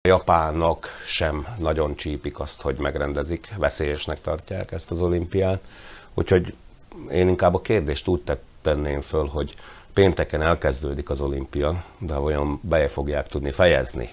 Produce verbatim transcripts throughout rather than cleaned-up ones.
A japánok sem nagyon csípik azt, hogy megrendezik, veszélyesnek tartják ezt az olimpiát, úgyhogy én inkább a kérdést úgy tenném föl, hogy pénteken elkezdődik az olimpia, de olyan be fogják tudni fejezni.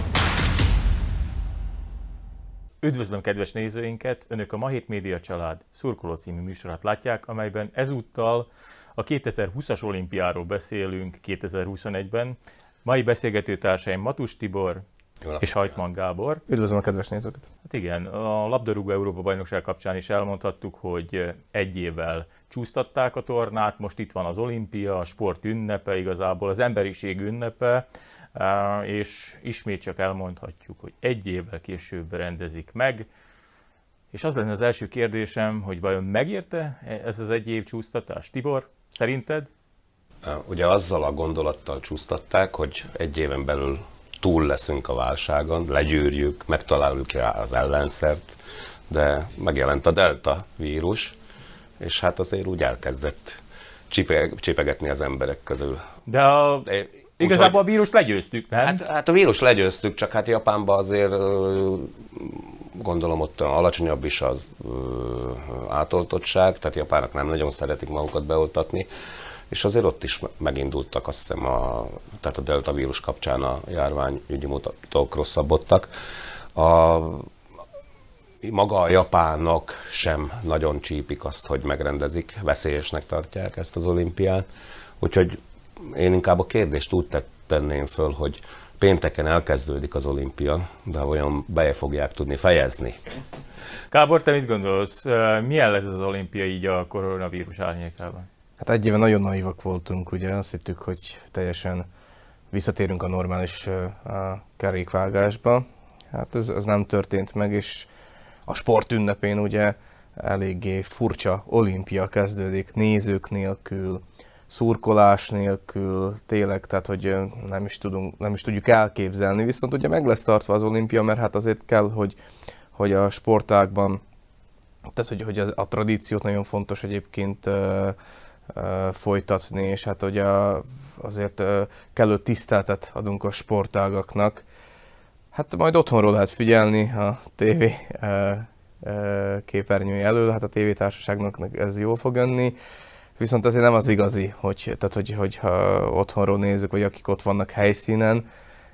Üdvözlöm kedves nézőinket! Önök a Ma hét Média Család Szurkoló című műsorát látják, amelyben ezúttal a kétezer-húszas olimpiáról beszélünk kétezer-huszonegyben. Mai beszélgetőtársaim Matus Tibor és Hajtman Gábor. Üdvözlöm a kedves nézőket! Hát igen, a labdarúgó Európa-bajnokság kapcsán is elmondhattuk, hogy egy évvel csúsztatták a tornát, most itt van az olimpia, a sport ünnepe, igazából az emberiség ünnepe, és ismét csak elmondhatjuk, hogy egy évvel később rendezik meg. És az lenne az első kérdésem, hogy vajon megérte ez az egy év csúsztatás? Tibor, szerinted? Ugye azzal a gondolattal csúsztatták, hogy egy éven belül túl leszünk a válságon, legyűrjük, megtaláljuk rá az ellenszert, de megjelent a delta vírus, és hát azért úgy elkezdett csipegetni az emberek közül. De a... Igazából a vírust legyőztük, nem? Hát, hát a vírus legyőztük, csak hát Japánban azért gondolom ott alacsonyabb is az átoltottság, tehát japánok nem nagyon szeretik magukat beoltatni, és azért ott is megindultak, azt hiszem, a, tehát a delta vírus kapcsán a járványügyi mutatók rosszabbodtak. A, maga a japánok sem nagyon csípik azt, hogy megrendezik, veszélyesnek tartják ezt az olimpiát, úgyhogy én inkább a kérdést úgy tenném föl, hogy pénteken elkezdődik az olimpia, de olyan be fogják tudni fejezni. Gábor, te mit gondolsz? Milyen lesz az olimpia így a koronavírus árnyékában? Hát egy éve nagyon naivak voltunk, ugye azt hittük, hogy teljesen visszatérünk a normális a kerékvágásba. Hát ez, ez nem történt meg, és a sport ünnepén ugye eléggé furcsa olimpia kezdődik, nézők nélkül, szurkolás nélkül, tényleg, tehát hogy nem is, tudunk, nem is tudjuk elképzelni, viszont ugye meg lesz tartva az olimpia, mert hát azért kell, hogy, hogy a sportágban, tehát hogy, hogy a, a tradíciót nagyon fontos egyébként uh, uh, folytatni, és hát ugye azért uh, kellő tiszteletet adunk a sportágaknak. Hát majd otthonról lehet figyelni a tévé uh, uh, képernyője elől, hát a tévétársaságnak ez jól fog jönni. Viszont azért nem az igazi, hogy, tehát, hogy, hogyha otthonról nézzük, vagy akik ott vannak helyszínen,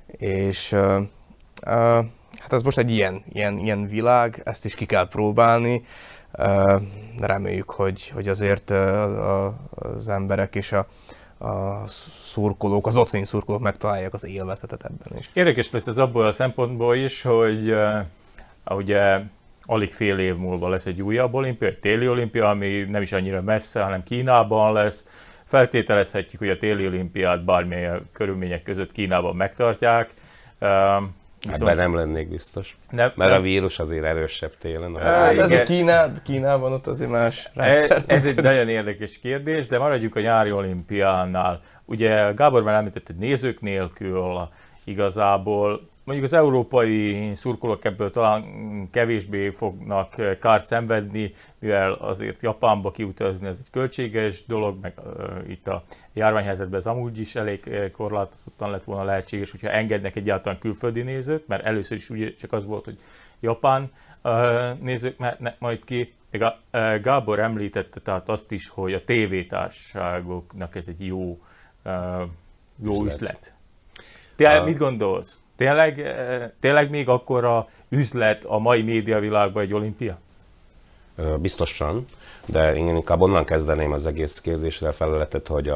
és uh, uh, hát ez most egy ilyen, ilyen, ilyen világ, ezt is ki kell próbálni. Uh, reméljük, hogy, hogy azért uh, az emberek és a, a szurkolók, az otthoni szurkolók megtalálják az élvezetet ebben is. Érdekes lesz ez abból a szempontból is, hogy uh, ugye alig fél év múlva lesz egy újabb olimpia, egy téli olimpia, ami nem is annyira messze, hanem Kínában lesz. Feltételezhetjük, hogy a téli olimpiát bármilyen körülmények között Kínában megtartják. Ebben nem lennék biztos, nem, mert nem. A vírus azért erősebb télen. Hát ez a Kína, Kínában ott azért más rendszer. Ez egy nagyon érdekes kérdés, de maradjunk a nyári olimpiánál. Ugye Gábor már említett, hogy nézők nélkül igazából mondjuk az európai szurkolók ebből talán kevésbé fognak kárt szenvedni, mivel azért Japánba kiutazni ez egy költséges dolog, meg uh, itt a járványhelyzetben ez amúgy is elég korlátozottan lett volna lehetséges, hogyha engednek egyáltalán külföldi nézőt, mert először is ugye csak az volt, hogy japán uh, nézők mehetnek majd ki. Gábor említette tehát azt is, hogy a tévétársaságoknak ez egy jó, uh, jó üzlet. üzlet. Te uh, mit gondolsz? Tényleg, tényleg még akkora üzlet a mai médiavilágban egy olimpia? Biztosan, de én inkább onnan kezdeném az egész kérdésre a feleletet, hogy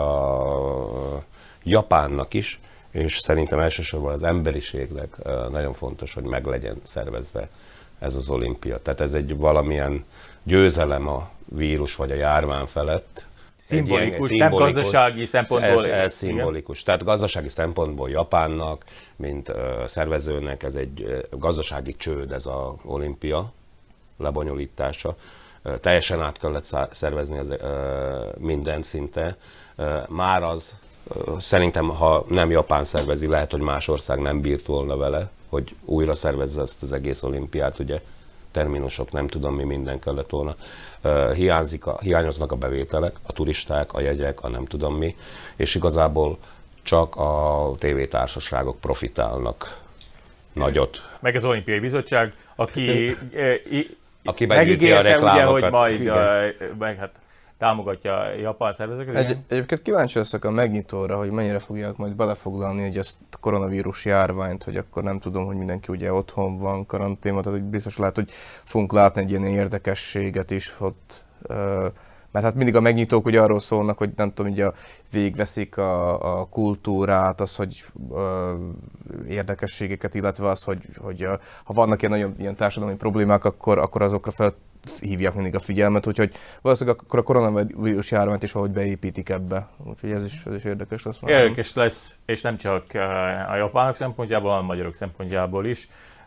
a Japánnak is, és szerintem elsősorban az emberiségnek nagyon fontos, hogy meg legyen szervezve ez az olimpia. Tehát ez egy valamilyen győzelem a vírus vagy a járvány felett. Szimbolikus, ilyen, nem gazdasági szempontból. Ez, ez szimbolikus. Igen? Tehát gazdasági szempontból Japánnak, mint uh, szervezőnek ez egy uh, gazdasági csőd ez az olimpia lebonyolítása. Uh, teljesen át kellett szervezni az, uh, minden szinte. Uh, már az, uh, szerintem ha nem Japán szervezi, lehet, hogy más ország nem bírt volna vele, hogy újra szervezze ezt az egész olimpiát, ugye. Terminusok, nem tudom mi minden kellett volna. Uh, hiányzik a, hiányoznak a bevételek, a turisták, a jegyek, a nem tudom mi, és igazából csak a tévétársaságok profitálnak nagyot. Meg az Olimpiai Bizottság, aki, aki megígérte ugye, hogy majd meg, hát, támogatja a japán szervezőket. Egy, egyébként kíváncsi leszek a megnyitóra, hogy mennyire fogják majd belefoglalni egy ezt a koronavírus járványt, hogy akkor nem tudom, hogy mindenki ugye otthon van, karanténban, tehát hogy biztos lehet, hogy fogunk látni egy ilyen érdekességet is ott. Mert hát mindig a megnyitók ugye arról szólnak, hogy nem tudom, ugye végigveszik a, a kultúrát, az, hogy ö, érdekességeket, illetve az, hogy, hogy ö, ha vannak ilyen nagyon ilyen társadalmi problémák, akkor, akkor azokra felhívják mindig a figyelmet, úgyhogy valószínűleg akkor a koronavírus járványt is valahogy beépítik ebbe. Úgyhogy ez is, ez is érdekes lesz. Érdekes lesz, és nem csak a japánok szempontjából, hanem a magyarok szempontjából is.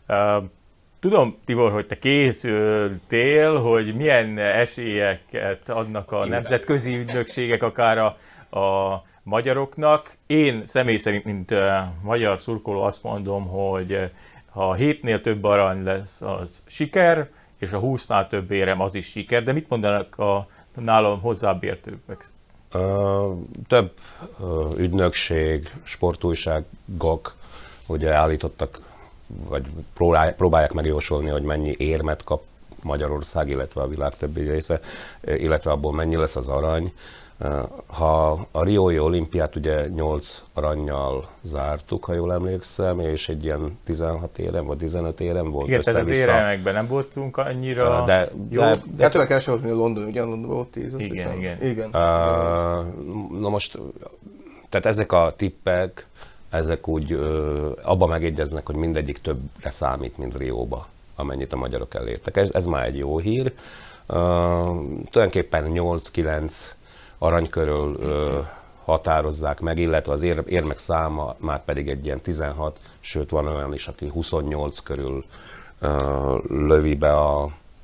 Tudom, Tibor, hogy te készültél, hogy milyen esélyeket adnak a nemzetközi ügynökségek akár a, a magyaroknak. Én személy szerint, mint uh, magyar szurkoló azt mondom, hogy ha a hétnél több arany lesz, az siker, és a húsznál több érem, az is siker. De mit mondanak a nálam hozzább értők? Uh, több uh, ügynökség, sportújságok ugye állítottak, vagy próbálják megjósolni, hogy mennyi érmet kap Magyarország, illetve a világ többi része, illetve abból mennyi lesz az arany. Ha a riói olimpiát ugye nyolc arannyal zártuk, ha jól emlékszem, és egy ilyen tizenhat érem, vagy tizenöt érem volt. Igen, tehát az éremekben nem voltunk annyira de, jó. De, de hát többek első volt, mint a London, ugye Londonban volt tíz, azt igen, hiszem. Igen, igen. Uh, na most, tehát ezek a tippek, ezek úgy ö, abba megegyeznek, hogy mindegyik többre számít, mint Rióba, amennyit a magyarok elértek. Ez, ez már egy jó hír. Uh, tulajdonképpen nyolc-kilenc arany körül ö, határozzák meg, illetve az ér, érmek száma már pedig egy ilyen tizenhat, sőt van olyan is, aki huszonnyolc körül ö, lövi be a,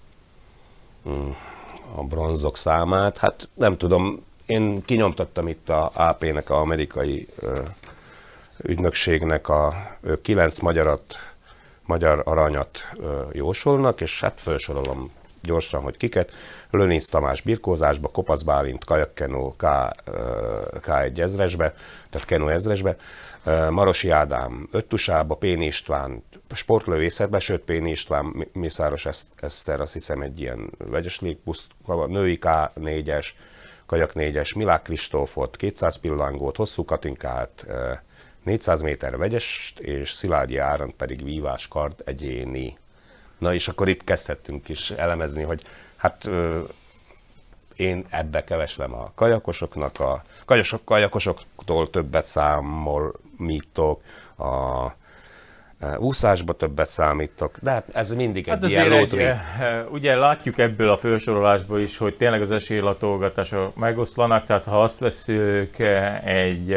a bronzok számát. Hát nem tudom, én kinyomtattam itt a á pé-nek, a amerikai ö, ügynökségnek a kilenc magyarat, magyar aranyat ö, jósolnak, és hát felsorolom gyorsan, hogy kiket. Lőrinc Tamás birkózásba, Kopasz Bálint kajakkenó ká egy ezresbe, tehát kenó ezresbe, Marosi Ádám öttusába, Péni István sportlövészetbe, sőt Péni István, Mészáros Eszter, azt hiszem egy ilyen vegyes légbusz, női ká négyes, kajak négyes, Milák Kristófot, kétszáz pillangót, Hosszú Katinkát, négyszáz méter vegyest, és Szilágyi Áront pedig vívás kard egyéni. Na és akkor itt kezdhettünk is elemezni, hogy hát ö, én ebbe keveslem a kajakosoknak, a kajosok, kajakosoktól többet számolítok, a úszásba többet számítok, de hát ez mindig egy hát ilyen lótri. Ugye látjuk ebből a felsorolásból is, hogy tényleg az esélylatolgatások megoszlanak, tehát ha azt veszük egy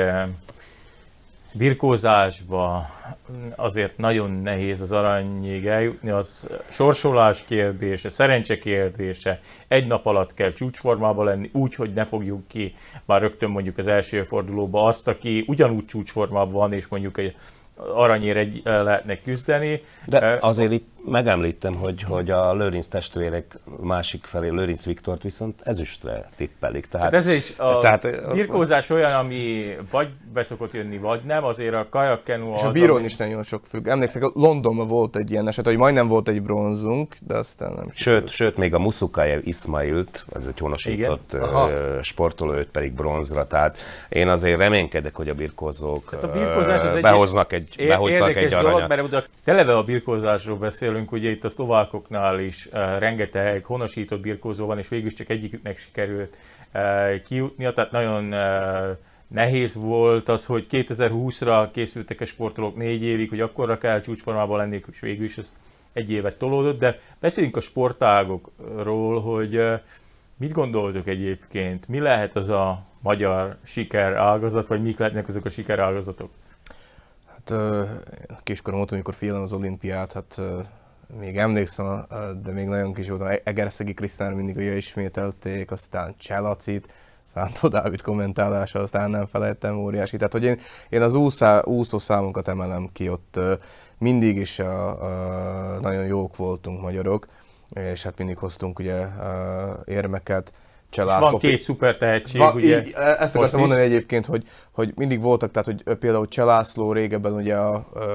birkózásba, azért nagyon nehéz az aranyig eljutni, az sorsolás kérdése, szerencse kérdése, egy nap alatt kell csúcsformában lenni, úgy, hogy ne fogjuk ki már rögtön mondjuk az első fordulóba azt, aki ugyanúgy csúcsformában van, és mondjuk egy aranyért egy lehetnek küzdeni. De azért itt megemlítem, hogy, hogy a Lőrinc testvérek másik felé, Lőrinc Viktort viszont ezüstre tippelik. Tehát, tehát ez is a tehát, birkózás olyan, ami vagy beszokott jönni, vagy nem, azért a kajakkenú az... És a bírón ami... is nagyon sok függ. Emlékszek, Londonban volt egy ilyen eset, hogy majdnem volt egy bronzunk, de aztán nem. Sőt, sőt még a Musukajev Ismailt, ez egy honosított sportoló, őt pedig bronzra. Tehát én azért reménykedek, hogy a birkózók a birkózás behoznak egy Egy, érdekes egy dolog, mert oda televe a birkózásról beszélünk, ugye itt a szlovákoknál is uh, rengeteg honosított birkózó van, és végül csak egyiküknek sikerült uh, kijutnia, tehát nagyon uh, nehéz volt az, hogy kétezer-húszra készültek a sportolók négy évig, hogy akkorra kell csúcsformában lenniük, és végül is ez egy évet tolódott, de beszéljünk a sportágokról, hogy uh, mit gondoltok egyébként, mi lehet az a magyar sikerágazat, vagy mik lehetnek azok a sikerágazatok? Hát kiskorom volt, amikor figyelem az olimpiát, hát még emlékszem, de még nagyon kis voltam, Egerszegi Krisztán mindig ugye ismételték, aztán Cselacit, Szántó Dávid kommentálása, aztán nem felejtem, óriási. Tehát, hogy én, én az úszá, úszó számunkat emelem ki, ott mindig is a, a, nagyon jók voltunk magyarok, és hát mindig hoztunk ugye a érmeket. Cselászló. Van két szuper tehetség, van, ugye? Így, ezt akartam mondani egyébként, hogy, hogy mindig voltak, tehát hogy például Cselászló régebben ugye a,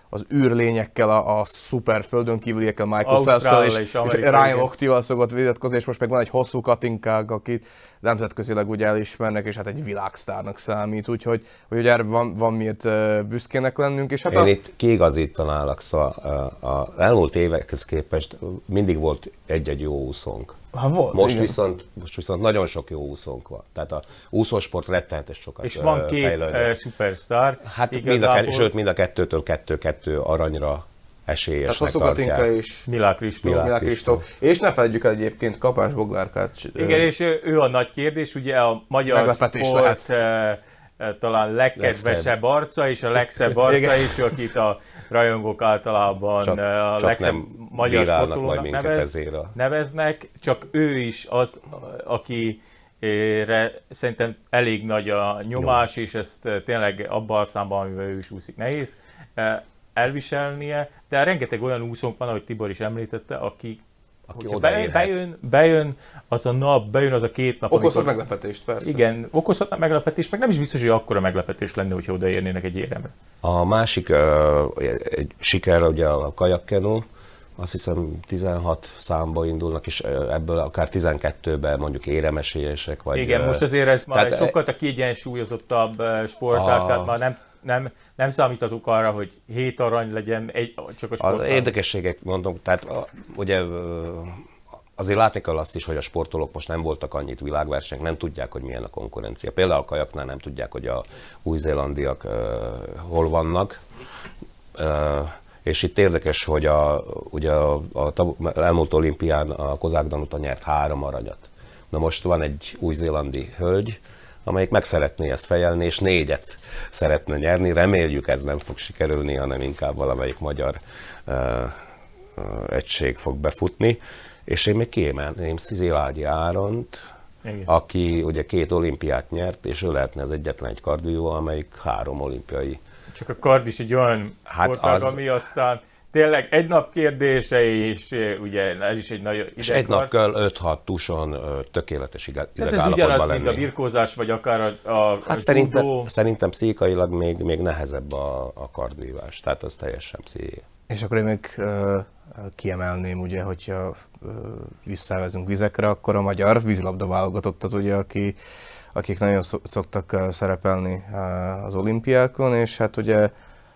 az űrlényekkel, a, a szuper földön kívüliekkel, Michael Phelps-szel és, és, és Ryan Lochte-val szokott vitatkozni, és most meg van egy hosszú Katinkák, akit nemzetközileg ugye elismernek, és hát egy világsztárnak számít, úgyhogy, úgyhogy erre van, van miért büszkének lennünk. És hát Én a... itt kiigazítanálak, szóval az elmúlt évekhez képest mindig volt egy-egy jó úszónk. Ha volt, most, viszont, most viszont nagyon sok jó úszónk van. Tehát a úszósport rettenetes sokat és van két fejlődött. szupersztár. Hát igazából... mind a, sőt, mind a kettőtől kettő-kettő aranyra esélyesnek tartják. Tehát Hosszú Katinka és Milák Kristóf. Milák Kristóf. És ne felejtjük el egyébként Kapás Boglárkát. Igen, és ő a nagy kérdés, ugye a magyar sport lehet. Talán legkedvesebb arca, és a legszebb arca is, akit a rajongók általában csak, a csak legszebb magyar sportolónak nevez, neveznek, csak ő is az, akire szerintem elég nagy a nyomás, Jó. és ezt tényleg abban a számban, amivel ő is úszik, nehéz elviselnie, de rengeteg olyan úszónk van, ahogy Tibor is említette, aki Aki bejön, bejön, bejön az a nap, bejön az a két nap. Okozhat amikor... meglepetést, persze. Igen, okozhatna meglepetést, meg nem is biztos, hogy akkora meglepetés lenne, hogyha odaérnének egy éremre. A másik uh, egy siker ugye a kajakkenu, azt hiszem tizenhat számba indulnak, és ebből akár tizenkettőben mondjuk éremesélyesek vagy. Igen, uh, most azért ez már sokkal a kiegyensúlyozottabb sportág, tehát már nem Nem, nem számítatunk arra, hogy hét arany legyen egy, csak a sportág. Az érdekességek mondom, tehát ugye azért látni kell azt is, hogy a sportolók most nem voltak annyit világversenyek, nem tudják, hogy milyen a konkurencia. Például a kajaknál nem tudják, hogy a új-zélandiak uh, hol vannak. Uh, és itt érdekes, hogy a, ugye a, a elmúlt olimpián a Kozák Danuta nyert három aranyat. Na most van egy új-zélandi hölgy, amelyik meg szeretné ezt fejelni, és négyet szeretne nyerni. Reméljük, ez nem fog sikerülni, hanem inkább valamelyik magyar uh, uh, egység fog befutni. És én még kiemelném Szilágyi Áront, Igen. aki ugye két olimpiát nyert, és ő lehetne az egyetlen egy kardvívó, amelyik három olimpiai. Csak a kard is egy olyan hát sportág, az... ami aztán tényleg egy nap kérdése, és ugye ez is egy nagy idegkard. És egy nap kell öt-hat tuson tökéletes idegállapotban lenni. Tehát ez ugyanaz, mint a birkózás, vagy akár a, a Hát szerintem, szerintem pszichikailag még, még nehezebb a, a kardvívás, tehát az teljesen psziché. És akkor én még uh, kiemelném, ugye, hogyha uh, visszavezünk vizekre, akkor a magyar vízilabda válogatottat, ugye, aki, akik nagyon szoktak uh, szerepelni uh, az olimpiákon, és hát ugye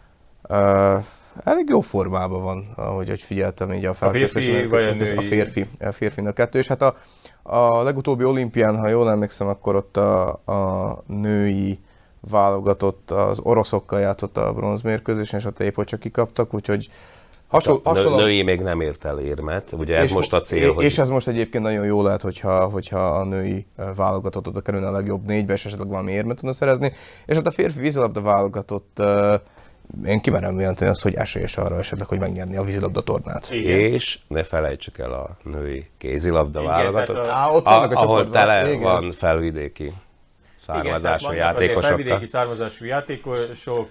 uh, elég jó formában van, ahogy hogy figyeltem így a felkészülésen. A férfi vagy a A férfi, a férfi a kettő, és hát a, a legutóbbi olimpián, ha jól emlékszem, akkor ott a, a női válogatott az oroszokkal játszott a bronzmérkőzésen, és ott épp hogy csak kikaptak, úgyhogy hasonló... hasonló... Női még nem ért el érmet, ugye ez most a cél, és hogy... És ez most egyébként nagyon jó lehet, hogyha, hogyha a női válogatott oda kerülne a legjobb négybe, és esetleg valami érmet tudna szerezni, és hát a férfi vízilabda válogatott, én kimerem jelenteni azt, hogy esélyes arra esetleg, hogy megnyerni a vízilabda tornát. Igen. És ne felejtsük el a női kézilabda Igen, válogatott, a, ott a, ahol tele Igen. van felvidéki származású játékosokkal. Felvidéki származású játékosok,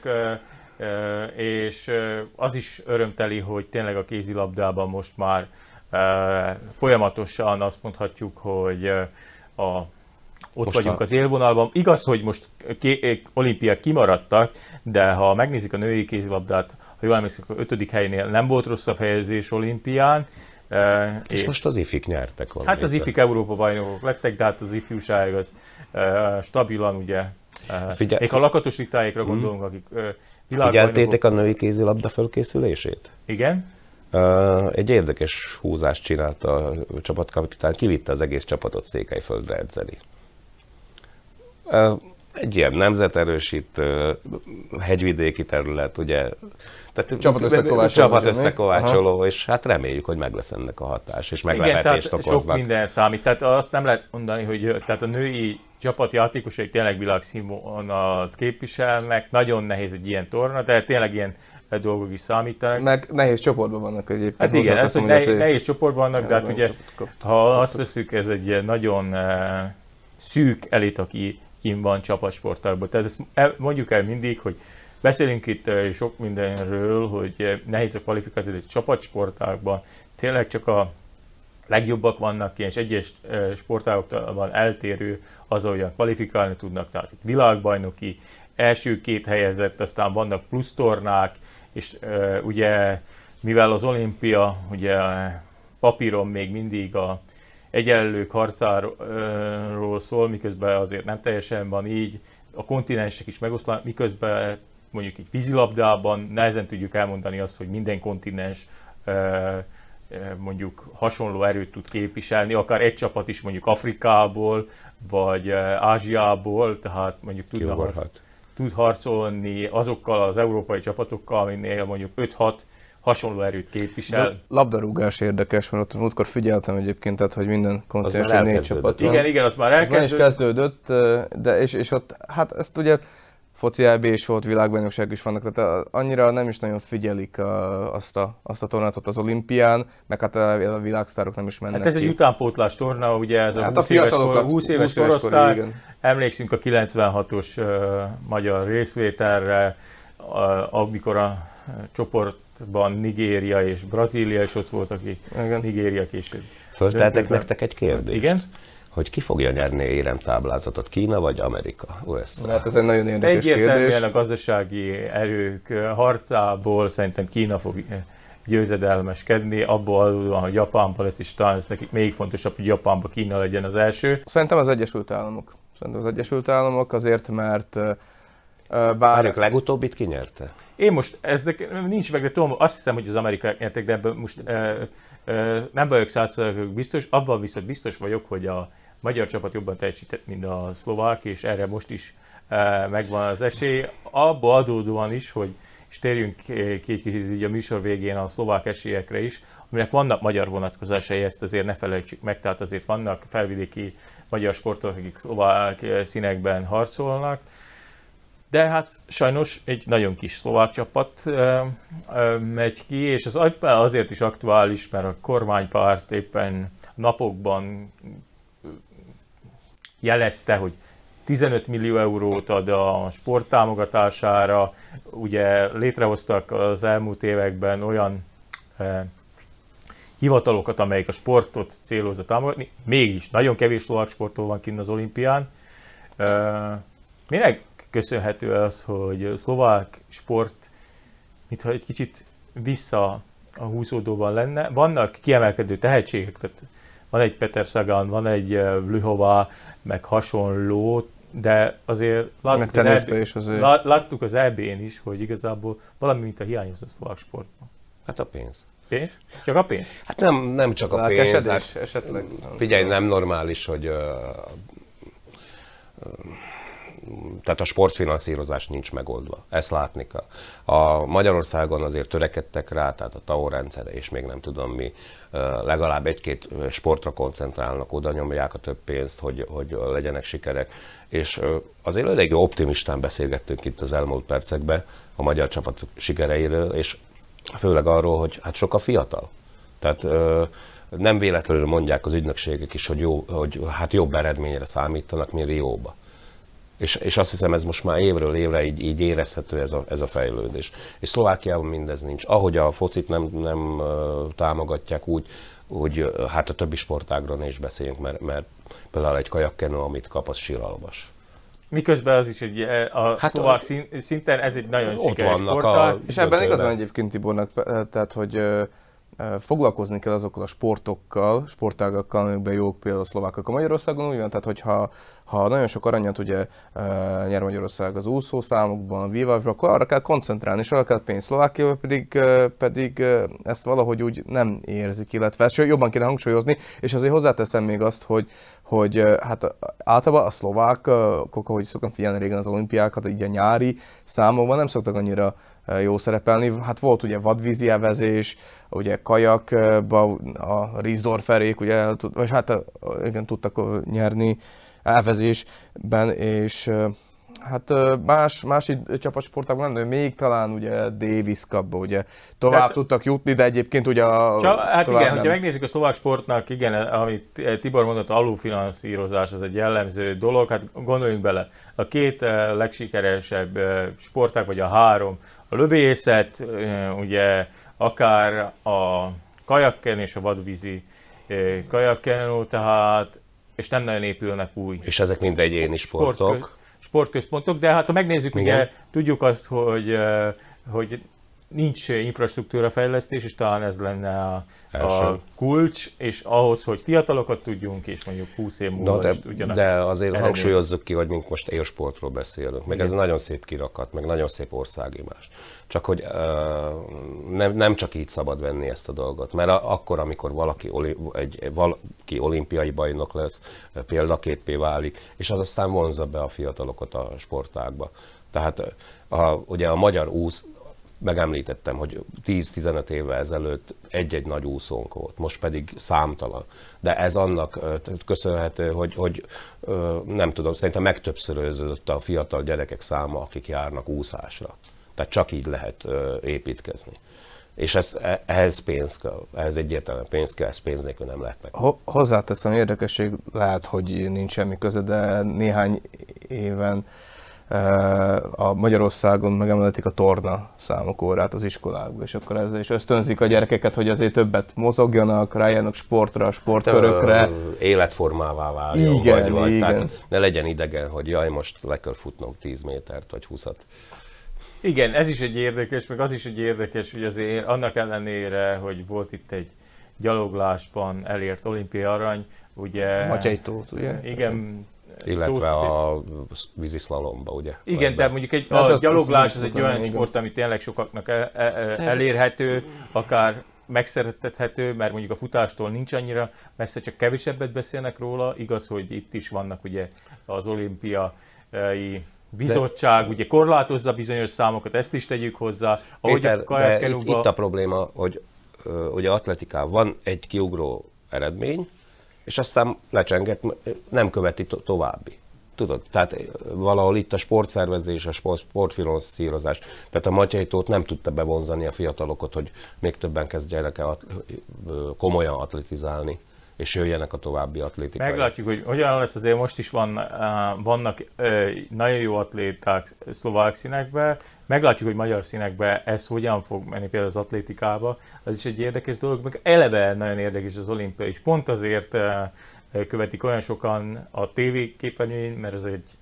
és az is örömteli, hogy tényleg a kézilabdában most már folyamatosan azt mondhatjuk, hogy a, ott most vagyunk a... az élvonalban. Igaz, hogy most ké, olimpiák kimaradtak, de ha megnézik a női kézilabdát, ha jól emlékszik, a ötödik helynél nem volt rosszabb helyezés olimpián. És, és most az ifik nyertek valamit. Hát az ifik Európa bajnokok lettek, de hát az ifjúság az uh, stabilan, ugye. Uh, Figyel... Még a Lakatos Ritáékra gondolunk, hmm. akik uh, világbajnokok. Figyeltétek a női kézilabda fölkészülését? Igen. Uh, egy érdekes húzást csinált a csapatkapitány, kivitte az egész csapatot Székelyföldre edzeni. Uh, egy ilyen nemzeterősítő, hegyvidéki terület, ugye, tehát csapat összekovácsoló, csapat összekovácsoló és hát reméljük, hogy meg lesz ennek a hatás, és meglepetést okoznak. Sok minden számít, tehát azt nem lehet mondani, hogy tehát a női csapatjátékosai tényleg világszínvonalat képviselnek, nagyon nehéz egy ilyen torna, tehát tényleg ilyen dolgok is számítanak. Meg nehéz csoportban vannak egyébként. Hát igen, ez, hogy nehéz, nehéz csoportban vannak, de hát ugye, ha azt veszük, ez egy nagyon uh, szűk elit, aki kim van csapatsportákban. Tehát ezt mondjuk el mindig, hogy beszélünk itt sok mindenről, hogy nehéz a kvalifikáció egy csapatsportákban. Tényleg csak a legjobbak vannak ki, és egyes sportágokban eltérő az, ahogyan kvalifikálni tudnak. Tehát itt világbajnoki, első két helyezett, aztán vannak plusz tornák, és ugye mivel az olimpia ugye papíron még mindig a egyenlők harcáról szól, miközben azért nem teljesen van így, a kontinensek is megoszlanak, miközben mondjuk egy vízilabdában nehezen tudjuk elmondani azt, hogy minden kontinens mondjuk hasonló erőt tud képviselni, akár egy csapat is mondjuk Afrikából, vagy Ázsiából, tehát mondjuk tudna harc, tud harcolni azokkal az európai csapatokkal, aminél mondjuk öt-hat hasonló erőt képvisel. De labdarúgás érdekes, mert ott múltkor figyeltem egyébként, tehát, hogy minden kontinensen négy csapat van. Igen, igen, az már elkezdődött. Az már is kezdődött, de és, és ott, hát ezt ugye foci é bé is volt, világbajnokság is vannak, tehát annyira nem is nagyon figyelik a, azt, a, azt a tornátot az olimpián, meg hát a, a világsztárok nem is mennek hát ez ki. egy utánpótlás torna, ugye ez a hát húsz éves, kor, húsz éves korosztály, emlékszünk a kilencvenhatos uh, magyar részvételre, uh, amikor a csoportban Nigéria és Brazília is ott volt, aki igen. Nigéria később. Fölteltek nektek egy kérdést? Igen? Hogy ki fogja nyerni éremtáblázatot, Kína vagy Amerika? u es á? Hát ez egy nagyon érdekes Egyértelműen kérdés. Egyértelműen a gazdasági erők harcából szerintem Kína fog győzedelmeskedni, abból adódóan, hogy Japánban lesz, és talán ez nekik még fontosabb, hogy Japánban Kína legyen az első. Szerintem az Egyesült Államok. Szerintem az Egyesült Államok azért, mert bár... Bár legutóbbit ki nyerte? Én most, ez nincs meg, de tudom, azt hiszem, hogy az amerikaiak nyertek, de ebben most e, e, nem vagyok száz százalékig biztos, abban viszont biztos vagyok, hogy a magyar csapat jobban teljesített, mint a szlovák, és erre most is e, megvan az esély. Abból adódóan is, hogy és térjünk ki a műsor végén a szlovák esélyekre is, aminek vannak magyar vonatkozásai, ezt azért ne felejtsük meg, tehát azért vannak felvidéki magyar sportolók, akik szlovák színekben harcolnak. De hát sajnos egy nagyon kis szlovák csapat ö, ö, megy ki, és ez azért is aktuális, mert a kormánypárt éppen napokban jelezte, hogy tizenöt millió eurót ad a sport támogatására. Ugye létrehoztak az elmúlt években olyan ö, hivatalokat, amelyek a sportot célozza támogatni. Mégis nagyon kevés szlovák sportoló van kint az olimpián. Ö, minek köszönhető az, hogy szlovák sport, mintha egy kicsit vissza a húzódóban lenne. Vannak kiemelkedő tehetségek, tehát van egy Peter Sagan, van egy Vlhova, meg hasonló, de azért láttuk az, é bé, azért. láttuk az é bén is, hogy igazából valami mint a hiányoz a szlovák sportban. Hát a pénz. Pénz? Csak a pénz? Hát nem, nem csak a pénz. Esedés, esetleg. Figyelj, nem normális, hogy uh, uh, tehát a sportfinanszírozás nincs megoldva. Ezt látni kell. A Magyarországon azért törekedtek rá, tehát a té á o rendszere, és még nem tudom mi, legalább egy-két sportra koncentrálnak, oda nyomják a több pénzt, hogy, hogy legyenek sikerek. És azért elég optimistán beszélgettünk itt az elmúlt percekben a magyar csapat sikereiről, és főleg arról, hogy hát sok a fiatal. Tehát nem véletlenül mondják az ügynökségek is, hogy, jó, hogy hát jobb eredményre számítanak, mint Rióba. És, és azt hiszem, ez most már évről évre így, így érezhető ez a, ez a fejlődés. És Szlovákiában mindez nincs. Ahogy a focit nem, nem uh, támogatják, úgy, úgy uh, hát a többi sportágról ne is beszéljünk, mert, mert például egy kajakkenó, amit kap, az síralmas. Miközben az is egy, a hát szlovák a, szinten ez egy nagyon sikeres sportág. És ebben igazán egyébként Tibornak, tehát hogy uh, foglalkozni kell azokkal a sportokkal, sportágakkal, amikben jók például a szlovákok a Magyarországon, úgy van, tehát hogyha ha nagyon sok aranyat ugye nyer Magyarország az úszószámokban, a vívásban, akkor arra kell koncentrálni, és arra kell pénzt. Szlovákiában pedig, pedig ezt valahogy úgy nem érzik, illetve ezt jobban kéne hangsúlyozni, és azért hozzáteszem még azt, hogy hogy hát általában a szlovákok, ahogy szoktam figyelni régen az olimpiákat, így a nyári számokban nem szoktak annyira jó szerepelni. Hát volt ugye vadvízi evezés, ugye kajakba a Riesdorferék, ugye, vagy hát igen, tudtak nyerni evezésben, és hát más, más csapatsportákban nem, de még talán ugye Davis Cupba ugye tovább tehát, tudtak jutni, de egyébként ugye a... Csak, hát igen, nem. Hogyha megnézzük a szlovák sportnak, igen, amit Tibor mondott, a alulfinanszírozás az egy jellemző dolog, hát gondoljunk bele, a két legsikeresebb sportág, vagy a három, a lövészet, ugye akár a kajakken és a vadvízi kajakkenó, tehát, és nem nagyon épülnek új. És ezek mind egyéni sportok. Sport, sportközpontok, de hát ha megnézzük, igen. Ugye tudjuk azt, hogy, hogy nincs infrastruktúra fejlesztés, és talán ez lenne a, a kulcs, és ahhoz, hogy fiatalokat tudjunk, és mondjuk húsz év múlva de, ugyanak. de azért eredmény. hangsúlyozzuk ki, hogy mink most élsportról beszélünk, meg igen. Ez nagyon szép kirakat, meg nagyon szép országimás. Csak hogy uh, nem, nem csak így szabad venni ezt a dolgot, mert a, akkor, amikor valaki, oli, egy, valaki olimpiai bajnok lesz, példaképé válik, és az aztán vonzza be a fiatalokat a sportágba. Tehát a, ugye a magyar úsz, megemlítettem, hogy tíz-tizenöt évvel ezelőtt egy-egy nagy úszónk volt, most pedig számtalan. De ez annak köszönhető, hogy, hogy nem tudom, szerintem megtöbbszöröződött a fiatal gyerekek száma, akik járnak úszásra. Tehát csak így lehet építkezni. És ez, ehhez pénz kell, ehhez egyértelműen pénz kell, ez pénz nélkül nem lehet meg. Hozzáteszem, érdekesség, lehet, hogy nincs semmi köze, de néhány éven a Magyarországon megemletik a torna számok órát az iskolákban, és akkor ezzel is ösztönzik a gyerekeket, hogy azért többet mozogjanak, rájönnek sportra, sportkörökre. Életformává váljon, igen, vagy, vagy. Igen. Tehát ne legyen idegen, hogy jaj, most le kell futnom tíz métert, vagy húszat. Igen, ez is egy érdekes, meg az is egy érdekes, hogy azért annak ellenére, hogy volt itt egy gyaloglásban elért olimpiai arany, ugye... Matyai Tóth, ugye? Igen. Illetve a víziszlalomba, ugye? Igen, de mondjuk egy, a gyaloglás az egy olyan sport, ami tényleg sokaknak el, el, elérhető, akár megszerettethető, mert mondjuk a futástól nincs annyira messze, csak kevesebbet beszélnek róla. Igaz, hogy itt is vannak ugye az olimpiai bizottság, de... ugye korlátozza bizonyos számokat, ezt is tegyük hozzá. Ahogy Péter, a kajakkenukba... itt, itt a probléma, hogy uh, ugye atletikában van egy kiugró eredmény, és aztán lecsengett, nem követi to- további. Tudod, tehát valahol itt a sportszervezés, a sport, sportfinanszírozás, tehát a Matyai Tóth nem tudta bevonzani a fiatalokat, hogy még többen kezdjenek el at- komolyan atletizálni, és jöjjenek a további atlétikai. Meglátjuk, hogy hogyan lesz, azért most is van, vannak nagyon jó atléták szlovák színekben, meglátjuk, hogy magyar színekben ez hogyan fog menni például az atlétikába, ez is egy érdekes dolog, meg eleve nagyon érdekes az olimpia is, pont azért követik olyan sokan a tévéképernyőn, mert ez egy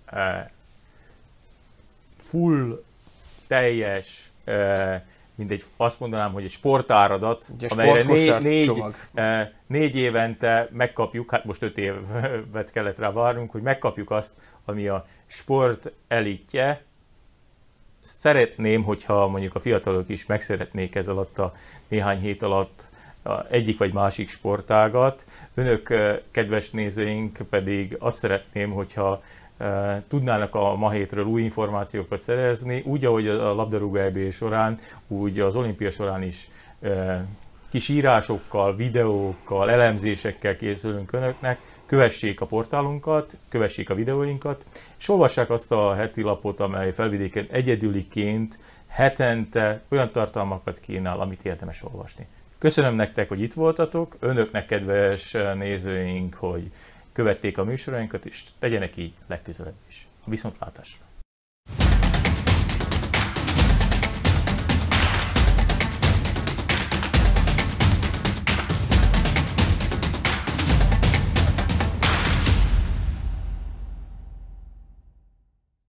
full, teljes, mindegy, azt mondanám, hogy egy sportáradat, ugye, amelyre négy, négy, négy évente megkapjuk, hát most öt évet kellett rá várnunk, hogy megkapjuk azt, ami a sport elitje. Szeretném, hogyha mondjuk a fiatalok is megszeretnék ez alatt a néhány hét alatt egyik vagy másik sportágat. Önök, kedves nézőink, pedig azt szeretném, hogyha tudnának a ma hétről új információkat szerezni, úgy, ahogy a labdarúgó é bé során, úgy az olimpia során is kis írásokkal, videókkal, elemzésekkel készülünk önöknek. Kövessék a portálunkat, kövessék a videóinkat, és olvassák azt a heti lapot, amely Felvidéken egyedüliként hetente olyan tartalmakat kínál, amit érdemes olvasni. Köszönöm nektek, hogy itt voltatok, önöknek, kedves nézőink, hogy követték a műsorainkat, és tegyenek így legközelebb is. A viszontlátásra!